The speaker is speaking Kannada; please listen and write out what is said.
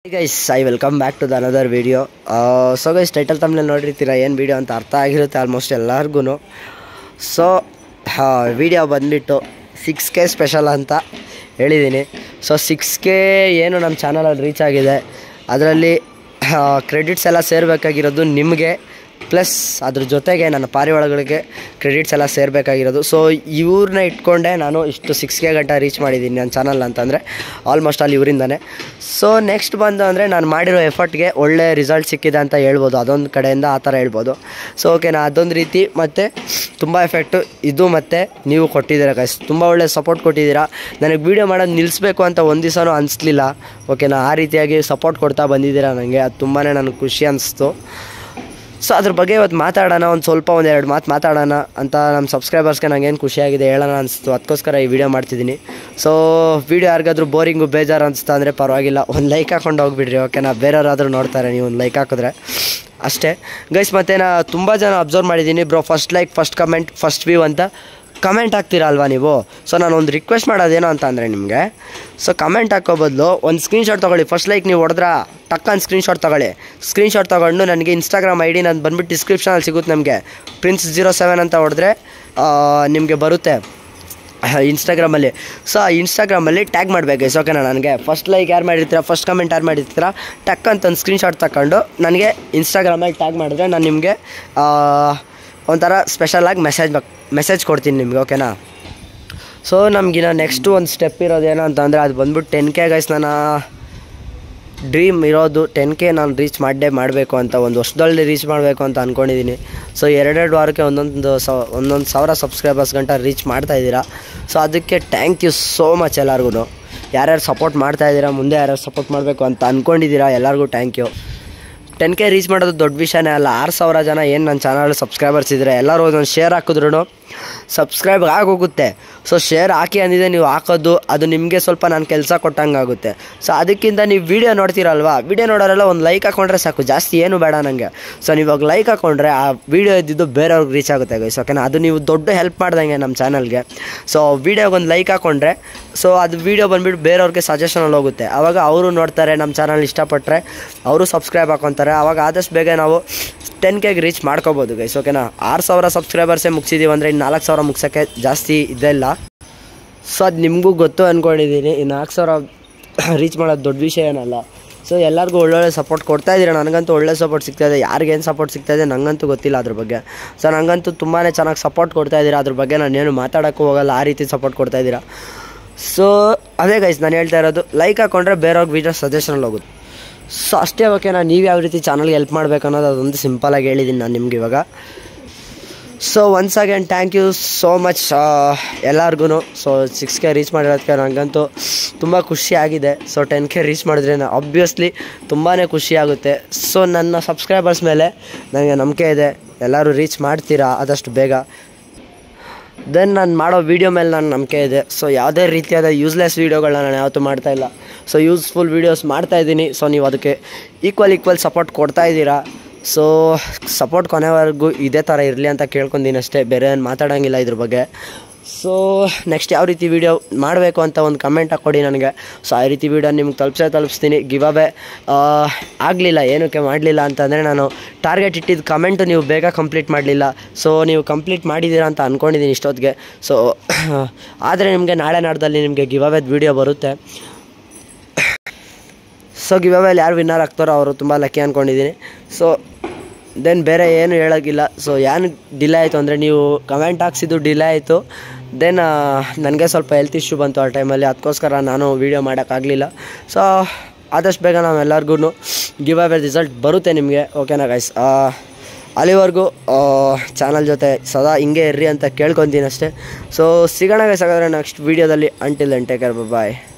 Guys I welcome back to the another video. So guys title ತಮ್ಮಲ್ಲಿ ನೋಡಿರ್ತೀರ ಏನು ವಿಡಿಯೋ ಅಂತ ಅರ್ಥ ಆಗಿರುತ್ತೆ ಆಲ್ಮೋಸ್ಟ್ ಎಲ್ಲರಿಗೂ. ಸೊ ವಿಡಿಯೋ ಬಂದುಬಿಟ್ಟು 6K ಸ್ಪೆಷಲ್ ಅಂತ ಹೇಳಿದ್ದೀನಿ. ಸೊ 6K ಏನು ನಮ್ಮ ಚಾನಲಲ್ಲಿ ರೀಚ್ ಆಗಿದೆ. ಅದರಲ್ಲಿ ಕ್ರೆಡಿಟ್ಸ್ ಎಲ್ಲ ಸೇರಬೇಕಾಗಿರೋದು ನಿಮಗೆ, ಪ್ಲಸ್ ಅದ್ರ ಜೊತೆಗೆ ನನ್ನ ಪಾರಿವಾಳಗಳಿಗೆ ಕ್ರೆಡಿಟ್ಸ್ ಎಲ್ಲ ಸೇರಬೇಕಾಗಿರೋದು. ಸೊ ಇವ್ರನ್ನ ಇಟ್ಕೊಂಡೆ ನಾನು ಇಷ್ಟು 6K ಗಂಟ ರೀಚ್ ಮಾಡಿದ್ದೀನಿ ನನ್ನ ಚಾನಲ್ ಅಂತಂದರೆ ಆಲ್ಮೋಸ್ಟ್ ಅಲ್ಲಿ ಇವರಿಂದನೇ. ಸೊ ನೆಕ್ಸ್ಟ್ ಬಂದು ಅಂದರೆ ನಾನು ಮಾಡಿರೋ ಎಫರ್ಟ್ಗೆ ಒಳ್ಳೆ ರಿಸಲ್ಟ್ ಸಿಕ್ಕಿದೆ ಅಂತ ಹೇಳ್ಬೋದು, ಅದೊಂದು ಕಡೆಯಿಂದ ಆ ಥರ ಹೇಳ್ಬೋದು. ಸೊ ಓಕೆನಾ, ಅದೊಂದು ರೀತಿ. ಮತ್ತು ತುಂಬ ಎಫೆಕ್ಟು ಇದು, ಮತ್ತು ನೀವು ಕೊಟ್ಟಿದ್ದೀರಾ ಗೈಸ್, ತುಂಬ ಒಳ್ಳೆ ಸಪೋರ್ಟ್ ಕೊಟ್ಟಿದ್ದೀರಾ. ನನಗೆ ವೀಡಿಯೋ ಮಾಡೋದು ನಿಲ್ಲಿಸ್ಬೇಕು ಅಂತ ಒಂದು ದಿವಸನೂ ಅನಿಸ್ಲಿಲ್ಲ. ಓಕೆನಾ, ಆ ರೀತಿಯಾಗಿ ಸಪೋರ್ಟ್ ಕೊಡ್ತಾ ಬಂದಿದ್ದೀರಾ ನನಗೆ, ಅದು ತುಂಬಾ ನನಗೆ ಖುಷಿ ಅನಿಸ್ತು. ಸೊ ಅದ್ರ ಬಗ್ಗೆ ಇವತ್ತು ಮಾತಾಡೋಣ, ಒಂದೆರಡು ಮಾತು ಮಾತಾಡೋಣ ಅಂತ ನಮ್ಮ ಸಬ್ಸ್ಕ್ರೈಬರ್ಸ್ಗೆ ನನಗೇನು ಖುಷಿಯಾಗಿದೆ ಹೇಳೋಣ ಅನಿಸ್ತು. ಅದಕ್ಕೋಸ್ಕರ ಈ ವಿಡಿಯೋ ಮಾಡ್ತಿದ್ದೀನಿ. ಸೊ ವಿಡಿಯೋ ಯಾರಿಗಾದ್ರೂ ಬೋರಿಂಗು ಬೇಜಾರು ಅನಿಸ್ತಾ ಅಂದರೆ ಪರವಾಗಿಲ್ಲ, ಒಂದು ಲೈಕ್ ಹಾಕ್ಕೊಂಡು ಹೋಗ್ಬಿಡ್ರಿ. ಓಕೆನಾ, ಬೇರೆಯವರಾದರೂ ನೋಡ್ತಾರೆ, ನೀವು ಒಂದು ಲೈಕ್ ಹಾಕಿದ್ರೆ ಅಷ್ಟೇ ಗೈಸ್. ಮತ್ತು ನಾನು ತುಂಬ ಜನ ಅಬ್ಸರ್ವ್ ಮಾಡಿದ್ದೀನಿ, bro first like, first comment, first view ಅಂತ ಕಮೆಂಟ್ ಹಾಕ್ತೀರಲ್ವಾ ನೀವು. ಸೊ ನಾನು ಒಂದು ರಿಕ್ವೆಸ್ಟ್ ಮಾಡೋದೇನೋ ಅಂತ ಅಂದರೆ ನಿಮಗೆ, ಸೊ ಕಮೆಂಟ್ ಹಾಕೋ ಬದಲು ಒಂದು ಸ್ಕ್ರೀನ್ಶಾಟ್ ತೊಗೊಳ್ಳಿ. ಫಸ್ಟ್ ಲೈಕ್ ನೀವು ಹೊಡೆದ್ರೆ ಟಕ್ಕನ್ ಸ್ಕ್ರೀನ್ಶಾಟ್ ತೊಗೊಳ್ಳಿ. ಸ್ಕ್ರೀನ್ಶಾಟ್ ತೊಗೊಂಡು ನನಗೆ ಇನ್ಸ್ಟಾಗ್ರಾಮ್ ID ನಾನು ಬಂದುಬಿಟ್ಟು ಡಿಸ್ಕ್ರಿಪ್ಷನಲ್ಲಿ ಸಿಗುತ್ತೆ ನಮಗೆ, Prince07 ಅಂತ ಹೊಡೆದ್ರೆ ನಿಮಗೆ ಬರುತ್ತೆ ಇನ್ಸ್ಟಾಗ್ರಾಮಲ್ಲಿ. ಸೊ ಆ ಇನ್ಸ್ಟಾಗ್ರಾಮಲ್ಲಿ ಟ್ಯಾಗ್ ಮಾಡಬೇಕು. ಸೊ ಓಕೆನಾ, ನನಗೆ ಫಸ್ಟ್ ಲೈಕ್ ಯಾರು ಮಾಡಿರ್ತೀರ, ಫಸ್ಟ್ ಕಮೆಂಟ್ ಯಾರು ಮಾಡಿರ್ತೀರ, ಟಕ್ ಅಂತ ಒಂದು ಸ್ಕ್ರೀನ್ಶಾಟ್ ತಗೊಂಡು ನನಗೆ ಇನ್ಸ್ಟಾಗ್ರಾಮಲ್ಲಿ ಟ್ಯಾಗ್ ಮಾಡಿದ್ರೆ ನಾನು ನಿಮಗೆ ಒಂಥರ ಸ್ಪೆಷಲಾಗಿ ಮೆಸೇಜ್ ಕೊಡ್ತೀನಿ ನಿಮಗೆ. ಓಕೆನಾ, ಸೊ ನಮಗಿನ್ನ ನೆಕ್ಸ್ಟು ಒಂದು ಸ್ಟೆಪ್ ಇರೋದೇನೋ ಅಂತಂದರೆ ಅದು ಬಂದ್ಬಿಟ್ಟು 10K ಗೈಸ್. ನನ್ನ ಡ್ರೀಮ್ ಇರೋದು 10K ನಾನು ರೀಚ್ ಮಾಡಬೇಕು ಅಂತ, ಒಂದು ವರ್ಷದಲ್ಲಿ ರೀಚ್ ಮಾಡಬೇಕು ಅಂತ ಅಂದ್ಕೊಂಡಿದ್ದೀನಿ. ಸೊ 2 ವಾರಕ್ಕೆ ಒಂದೊಂದು ಸಾವಿರ ಸಬ್ಸ್ಕ್ರೈಬರ್ಸ್ ಗಂಟ ರೀಚ್ ಮಾಡ್ತಾಯಿದ್ದೀರಾ. ಸೊ ಅದಕ್ಕೆ ಥ್ಯಾಂಕ್ ಯು ಸೋ ಮಚ್ ಎಲ್ಲರಿಗೂ. ಯಾರ್ಯಾರು ಸಪೋರ್ಟ್ ಮಾಡ್ತಾಯಿದ್ದೀರಾ, ಮುಂದೆ ಯಾರ್ಯಾರು ಸಪೋರ್ಟ್ ಮಾಡಬೇಕು ಅಂತ ಅಂದ್ಕೊಂಡಿದ್ದೀರಾ ಎಲ್ಲರಿಗೂ ಥ್ಯಾಂಕ್ ಯು. 10K ರೀಚ್ ಮಾಡೋದು ದೊಡ್ಡ ವಿಷಯನೇ ಅಲ್ಲ. 6,000 ಜನ ಏನು ನನ್ನ ಚಾನಲ್ ಸಬ್ಸ್ಕ್ರೈಬರ್ಸ್ ಇದ್ದರೆ ಎಲ್ಲರೂ ಒಂದೊಂದು ಶೇರ್ ಹಾಕಿದ್ರು ಸಬ್ಸ್ಕ್ರೈಬ್ ಆಗೋಗುತ್ತೆ. ಸೊ ಶೇರ್ ಹಾಕಿ ಅಂದಿದೆ ನೀವು ಹಾಕೋದು, ಅದು ನಿಮಗೆ ಸ್ವಲ್ಪ ನಾನು ಕೆಲಸ ಕೊಟ್ಟಂಗೆ ಆಗುತ್ತೆ. ಸೊ ಅದಕ್ಕಿಂತ ನೀವು ವೀಡಿಯೋ ನೋಡ್ತೀರಲ್ವಾ, ವೀಡಿಯೋ ನೋಡೋರೆಲ್ಲ ಒಂದು ಲೈಕ್ ಹಾಕ್ಕೊಂಡ್ರೆ ಸಾಕು, ಜಾಸ್ತಿ ಏನು ಬೇಡ ನನಗೆ. ಸೊ ನೀವಾಗ ಲೈಕ್ ಹಾಕ್ಕೊಂಡ್ರೆ ಆ ವೀಡಿಯೋ ಇದ್ದಿದ್ದು ಬೇರೆಯವ್ರಿಗೆ ರೀಚ್ ಆಗುತ್ತೆ ಗೈಸ್. ಓಕೆನಾ, ಅದು ನೀವು ದೊಡ್ಡ ಹೆಲ್ಪ್ ಮಾಡ್ದಂಗೆ ನಮ್ಮ ಚಾನಲ್ಗೆ. ಸೊ ವೀಡಿಯೋಗೆ ಒಂದು ಲೈಕ್ ಹಾಕ್ಕೊಂಡ್ರೆ ಸೊ ಅದು ವೀಡಿಯೋ ಬಂದುಬಿಟ್ಟು ಬೇರೆಯವ್ರಿಗೆ ಸಜೆಷನಲ್ಲಿ ಹೋಗುತ್ತೆ. ಆವಾಗ ಅವರು ನೋಡ್ತಾರೆ, ನಮ್ಮ ಚಾನಲ್ ಇಷ್ಟಪಟ್ಟರೆ ಅವರು ಸಬ್ಸ್ಕ್ರೈಬ್ ಹಾಕ್ಕೊತಾರೆ. ಆವಾಗ ಆದಷ್ಟು ಬೇಗ ನಾವು 10Kಗೆ ರೀಚ್ ಮಾಡ್ಕೋಬೋದು ಗೈಸ್. ಓಕೆನಾ, 6,000 ಸಬ್ಸ್ಕ್ರೈಬರ್ಸೇ ಮುಗಿಸಿದ್ದೀವಿ ಅಂದರೆ ಇನ್ನು 4,000 ಮುಗ್ಸೋಕ್ಕೆ ಜಾಸ್ತಿ ಇದೆಲ್ಲ. ಸೊ ಅದು ನಿಮಗೂ ಗೊತ್ತು ಅಂದ್ಕೊಂಡಿದ್ದೀನಿ. ಈ 4,000 ರೀಚ್ ಮಾಡೋದು ದೊಡ್ಡ ವಿಷಯ ಏನಲ್ಲ. ಸೊ ಎಲ್ಲರಿಗೂ ಒಳ್ಳೊಳ್ಳೆ ಸಪೋರ್ಟ್ ಕೊಡ್ತಾಯಿದ್ದೀರಾ. ನನಗಂತೂ ಒಳ್ಳೆ ಸಪೋರ್ಟ್ ಸಿಗ್ತಾಯಿದೆ. ಯಾರಿಗೇನು ಸಪೋರ್ಟ್ ಸಿಗ್ತಾಯಿದೆ ನನಗಂತೂ ಗೊತ್ತಿಲ್ಲ ಅದ್ರ ಬಗ್ಗೆ. ಸೊ ನನಗಂತೂ ತುಂಬಾ ಚೆನ್ನಾಗಿ ಸಪೋರ್ಟ್ ಕೊಡ್ತಾಯಿದ್ದೀರಾ. ಅದ್ರ ಬಗ್ಗೆ ನಾನೇನು ಮಾತಾಡೋಕ್ಕೂ ಹೋಗಲ್ಲ, ಆ ರೀತಿ ಸಪೋರ್ಟ್ ಕೊಡ್ತಾಯಿದ್ದೀರಾ. ಸೊ ಅದೇ ಗೈಸ್ ನಾನು ಹೇಳ್ತಾ ಇರೋದು, ಲೈಕ್ ಹಾಕ್ಕೊಂಡ್ರೆ ಬೇರೆಯವ್ರಿಗೆ ವೀಡಿಯೋ ಸಜೆಷನಲ್ಲಿ ಹೋಗುತ್ತೆ. ಸೊ ಅಷ್ಟೇ. ಓಕೆನಾ, ನೀವು ಯಾವ ರೀತಿ ಚಾನಲ್ಗೆ ಹೆಲ್ಪ್ ಮಾಡಬೇಕು ಅನ್ನೋದು ಅದೊಂದು ಸಿಂಪಲಾಗಿ ಹೇಳಿದ್ದೀನಿ ನಾನು ನಿಮ್ಗೆ ಇವಾಗ. So once again thank you so much ಎಲ್ಲರಿಗೂ. ಸೊ 6K ರೀಚ್ ಮಾಡಿರೋದಕ್ಕೆ ನನಗಂತೂ ತುಂಬ ಖುಷಿಯಾಗಿದೆ. ಸೊ 10K ರೀಚ್ ಮಾಡಿದ್ರೆ ಆಬ್ವಿಯಸ್ಲಿ ತುಂಬಾ ಖುಷಿ ಆಗುತ್ತೆ. ಸೊ ನನ್ನ ಸಬ್ಸ್ಕ್ರೈಬರ್ಸ್ ಮೇಲೆ ನನಗೆ ನಂಬಿಕೆ ಇದೆ, ಎಲ್ಲರೂ ರೀಚ್ ಮಾಡ್ತೀರಾ ಆದಷ್ಟು ಬೇಗ. ದೆನ್ ನಾನು ಮಾಡೋ ವೀಡಿಯೋ ಮೇಲೆ ನನ್ನ ನಂಬಿಕೆ ಇದೆ. ಸೊ ಯಾವುದೇ ರೀತಿಯಾದ ಯೂಸ್ಲೆಸ್ ವೀಡಿಯೋಗಳನ್ನ ನಾನು ಯಾವತ್ತೂ ಮಾಡ್ತಾಯಿಲ್ಲ. ಸೊ ಯೂಸ್ಫುಲ್ ವೀಡಿಯೋಸ್ ಮಾಡ್ತಾಯಿದ್ದೀನಿ. ಸೊ ನೀವು ಅದಕ್ಕೆ ಈಕ್ವಲ್ ಸಪೋರ್ಟ್ ಕೊಡ್ತಾಯಿದ್ದೀರಾ. ಸೊ ಸಪೋರ್ಟ್ ಕೊನೆವರೆಗೂ ಇದೇ ಥರ ಇರಲಿ ಅಂತ ಕೇಳ್ಕೊಂತೀನಿ ಅಷ್ಟೇ, ಬೇರೆ ಏನು ಮಾತಾಡೋಂಗಿಲ್ಲ ಇದ್ರ ಬಗ್ಗೆ. ಸೊ ನೆಕ್ಸ್ಟ್ ಯಾವ ರೀತಿ ವೀಡಿಯೋ ಮಾಡಬೇಕು ಅಂತ ಒಂದು ಕಮೆಂಟ್ ಹಾಕ್ಕೊಡಿ ನನಗೆ. ಸೊ ಆ ರೀತಿ ವೀಡಿಯೋ ನಿಮ್ಗೆ ತಲುಪಿಸ್ತೀನಿ. ಗಿವ್ ಅವೇ ಆಗಲಿಲ್ಲ, ಏನಕ್ಕೆ ಮಾಡಲಿಲ್ಲ ಅಂತಂದರೆ ನಾನು ಟಾರ್ಗೆಟ್ ಇಟ್ಟಿದ್ದು ಕಮೆಂಟು ನೀವು ಬೇಗ ಕಂಪ್ಲೀಟ್ ಮಾಡಲಿಲ್ಲ. ಸೊ ನೀವು ಕಂಪ್ಲೀಟ್ ಮಾಡಿದ್ದೀರಾ ಅಂತ ಅಂದ್ಕೊಂಡಿದ್ದೀನಿ ಇಷ್ಟೊತ್ತಿಗೆ. ಸೊ ಆದರೆ ನಿಮಗೆ ನಾಳೆ ನಾಡ್ದಲ್ಲಿ ನಿಮಗೆ ಗಿವ್ ಅವೇದು ವೀಡಿಯೋ ಬರುತ್ತೆ. ಸೊ ಗಿವ್ ಅವೇಲಿ ಯಾರು ವಿನ್ನರ್ ಆಗ್ತಾರೋ ಅವರು ತುಂಬ ಲಕ್ಕಿ ಅಂದ್ಕೊಂಡಿದ್ದೀನಿ. ಸೊ ದೆನ್ ಬೇರೆ ಏನು ಹೇಳೋಕ್ಕಿಲ್ಲ. ಸೊ ಏನು ಡಿಲೇ ಆಯಿತು ಅಂದರೆ ನೀವು ಕಮೆಂಟ್ ಹಾಕ್ಸಿದ್ದು ಡಿಲೇ ಆಯಿತು. ದೆನ್ ನನಗೆ ಸ್ವಲ್ಪ ಹೆಲ್ತ್ ಇಶ್ಯೂ ಬಂತು ಆ ಟೈಮಲ್ಲಿ, ಅದಕ್ಕೋಸ್ಕರ ನಾನು ವೀಡಿಯೋ ಮಾಡೋಕ್ಕಾಗಲಿಲ್ಲ. ಸೊ ಆದಷ್ಟು ಬೇಗ ನಾವೆಲ್ಲರಿಗೂ ಗಿವ್ ಅವೇ ರಿಸಲ್ಟ್ ಬರುತ್ತೆ ನಿಮಗೆ. ಓಕೆನಾ ಗೈಸ್, ಅಲ್ಲಿವರೆಗೂ ಚಾನಲ್ ಜೊತೆ ಸದಾ ಹಿಂಗೆ ಇರ್ರಿ ಅಂತ ಕೇಳ್ಕೊತೀನಿ ಅಷ್ಟೇ. ಸೊ ಸಿಗೋಣ ಗೈಸ್ ಹಾಗಾದರೆ ನೆಕ್ಸ್ಟ್ ವೀಡಿಯೋದಲ್ಲಿ. ಅಂಟಿಲ್ ದೆನ್ ಟೇಕ್ ಕೇರ್, ಬಾಯ್.